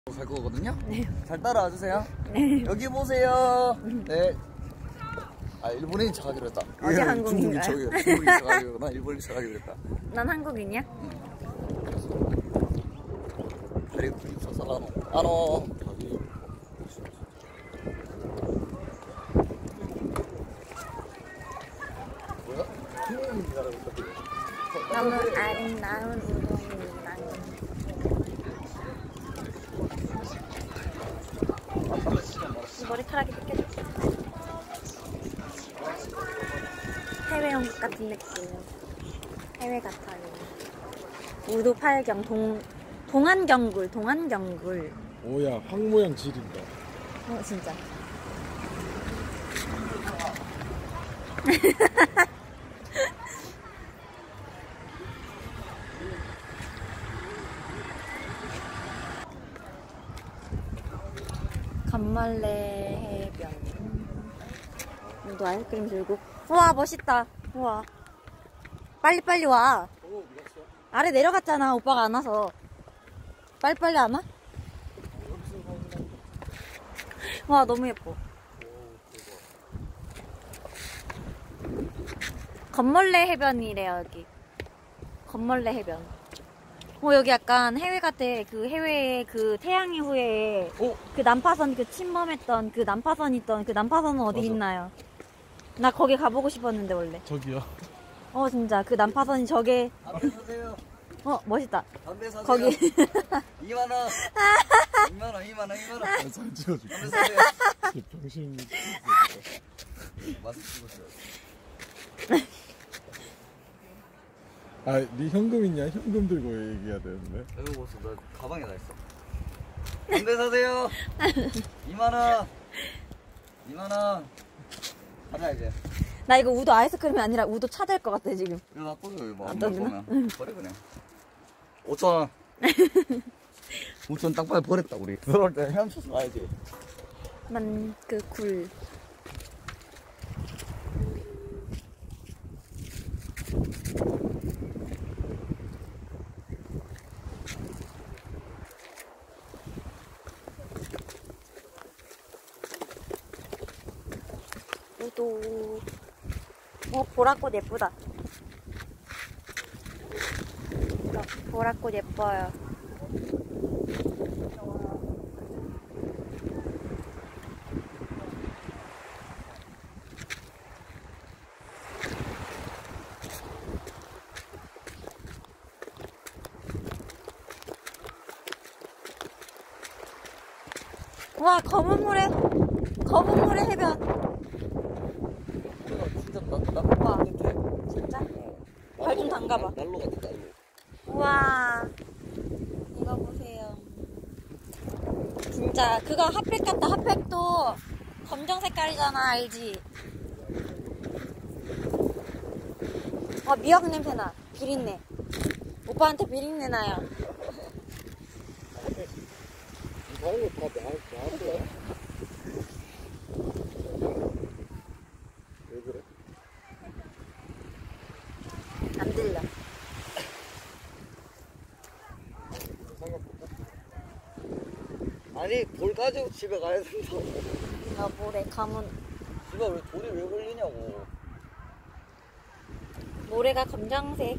갈 거거든요? 네. 잘 따라와 주세요. 네. 여기 보세요. 네. 아, 일본인인 척하기로 했다. 어디 한국인가요? 중국인 척하기로, 난 일본인 척하기로 했다. 난 한국인이야? 다리 서서 아노. 뭐야? 너무 아름다운 우동이랑 머리카락이 뜯겨져. 해외 한국 같은 느낌. 해외 같아요. 우도 팔경 동안경굴. 오야, 황 모양 지린다. 진짜. 간말레 해변. 우도 아이스크림 들고. 우와, 멋있다. 우와. 빨리 와. 아래 내려갔잖아. 오빠가 안 와서. 빨리 안 와? 와, 너무 예뻐. 건멀레 해변이래, 여기. 건멀레 해변. 여기 약간 해외 같아. 그 해외에 그 태양 이후에 그 난파선 그 침범했던 그 난파선 있던 그 난파선은 어디 맞아. 있나요? 나 거기 가보고 싶었는데, 원래. 저기요. 진짜. 그 난파선이 저게. 담배 사세요. 멋있다. 담배 사세요. 거기. 2만원. 2만원. 사진 찍어줄게. 담배 사세요. 병신. 마스크 찍었어요. 아, 네 현금 있냐? 현금 들고 얘기해야 되는데. 여기 보소. 나 가방에 다 있어. 담배 사세요. 2만원. 가자, 이제. 나 이거 우도 아이스크림이 아니라 우도 차 될 것 같아, 지금. 이거 나 꺼줘, 이거. 안 안 떴나? 보면. 버려, 그냥. 5,000원. 5,000원 딱 봐야 버렸다, 우리. 들어올 때 헤엄쳐서 가야지. 난 그 굴. 우도. 보라꽃 예쁘다. 보라꽃 예뻐요. 와, 검은 물의 해변. 진짜 와. 따뜻해. 진짜? 발 좀 담가봐. 난로 같아, 난로. 우와, 이거 보세요. 진짜 그거 핫팩 같다. 핫팩도 검정 색깔이잖아, 알지? 미역 냄새 나. 비린내. 오빠한테 비린내 나요. 다른 거다 나왔어요? 왜 그래? 안 들려. 아니, 돌 가지고 집에 가야 된다고. 모래 가문. 집에 왜 돌이 왜 걸리냐고. 모래가 검정색.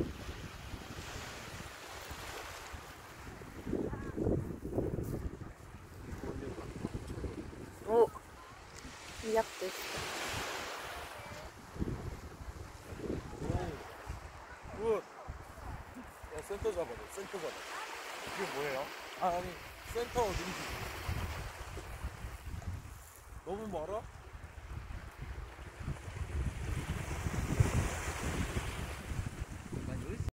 오, 미역도 있어. 야, 센터 잡아. 이게 뭐예요? 아니, 센터 어딘지. 너무 멀어?